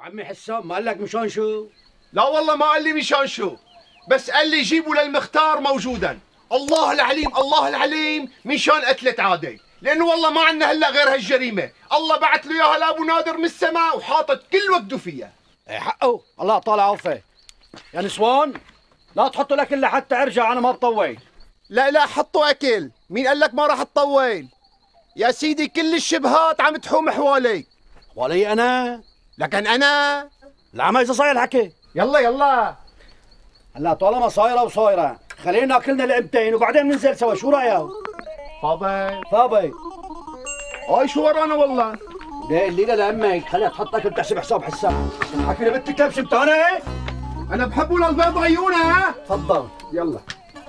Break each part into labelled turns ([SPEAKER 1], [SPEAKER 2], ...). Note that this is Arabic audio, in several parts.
[SPEAKER 1] عمي حسام ما قال لك مشان شو؟
[SPEAKER 2] لا والله ما قال لي مشان شو، بس قال لي جيبوا للمختار موجودا. الله العليم الله العليم مشان قتلة عادي، لانه والله ما عندنا هلا غير هالجريمه، الله بعث له اياها لابو نادر من السماء وحاطط كل وقته فيها.
[SPEAKER 1] ايه حقه، الله طالع عوفه. يا نسوان لا تحطوا الاكل لحتى ارجع، انا ما بطول.
[SPEAKER 2] لا حطوا اكل، مين قال لك ما راح تطول؟ يا سيدي كل الشبهات عم تحوم حوالي.
[SPEAKER 1] حوالي انا؟
[SPEAKER 2] لكن انا
[SPEAKER 1] العمى اذا صاير الحكي.
[SPEAKER 2] يلا
[SPEAKER 1] هلا طالما صايره وصايره خلينا ناكلنا لقمتين وبعدين ننزل سوا، شو رايك؟ فاضي
[SPEAKER 2] هاي شو ورانا والله؟
[SPEAKER 1] ليه الليله لامك خليها تحط اكل تحسب حساب حساب. الحكي اللي بدك كبش بتاني؟
[SPEAKER 2] انا بحبه للبيض عيونها.
[SPEAKER 1] تفضل
[SPEAKER 2] يلا.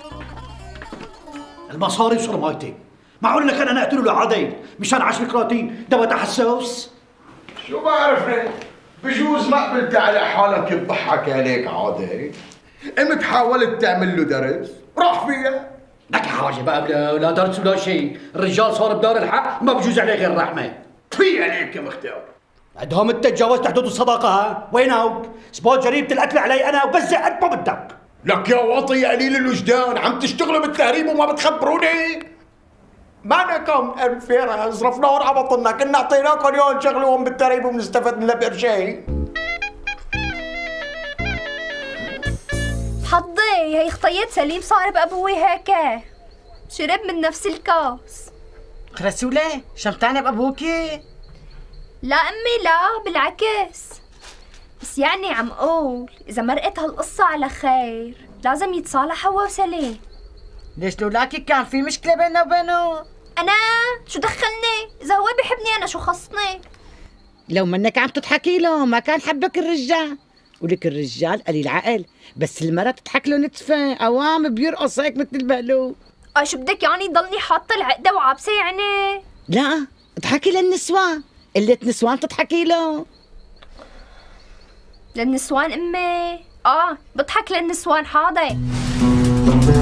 [SPEAKER 1] المصاري وصرمايتي، معقول لك انا اقتله لعادي مشان 10 كراتين دواء تحسس؟
[SPEAKER 3] شو بعرفني؟ بجوز ما قبلت على حالك يضحك عليك عادي. قمت حاولت تعمل له درس، راح فيها.
[SPEAKER 1] لك حاجه بقى لا درس ولا شيء، الرجال صار بدار الحق ما بجوز عليه غير رحمه.
[SPEAKER 3] في عليك يا مختار.
[SPEAKER 1] عندهم انت تجاوزت حدود الصداقه ها؟ وينك؟ سبوت جريمه القتل علي انا وبزع قد ما بدك.
[SPEAKER 3] لك يا واطي يا قليل الوجدان، عم تشتغلوا بالتهريب وما بتخبروني؟ مالكم الفيرة صرفناهم على بطننا، كنا اعطيناكم يوم نشغلوهم بالتهريب وبنستفاد منها بقرشين.
[SPEAKER 4] حظي هي خطيت سليم صار بأبوي هيك، شرب من نفس الكاس.
[SPEAKER 5] رسولة شمتانة بأبوكي؟
[SPEAKER 4] لا أمي لا بالعكس، بس يعني عم قول إذا مرقت هالقصة على خير لازم يتصالح هو وسليم.
[SPEAKER 5] ليش لولاكي كان في مشكلة بيننا وبينه؟
[SPEAKER 4] أنا شو دخلني؟ إذا هو بيحبني أنا شو خصني؟
[SPEAKER 5] لو منك عم تضحكي له ما كان حبك الرجال، ولك الرجال قليل عقل، بس المرة تضحك له نتفة أوام بيرقص هيك مثل البقلوب.
[SPEAKER 4] شو بدك يعني ضلني حاطة العقدة وعابسة يعني؟
[SPEAKER 5] لا اضحكي للنسوان، قلة نسوان تضحكي له.
[SPEAKER 4] للنسوان أمي؟ بضحك للنسوان حاضر.